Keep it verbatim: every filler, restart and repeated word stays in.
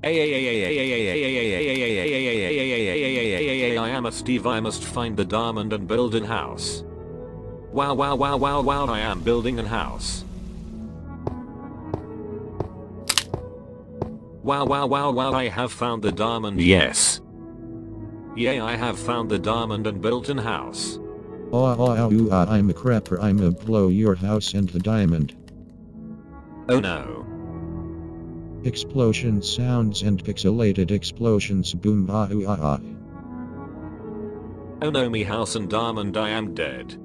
I am a Steve. I must find the diamond and build an house. Wow wow wow wow wow, I am building an house. Wow wow wow wow, I have found the diamond. Yes. Yay, I have found the diamond and built an house. Oh, oh, oh, ooh, ah, I'm a crapper. I'm a blow your house and the diamond. Oh no. Explosion sounds and pixelated explosions. Boom, ah, ooh, ah, ah. Oh no, me house and diamond, I am dead.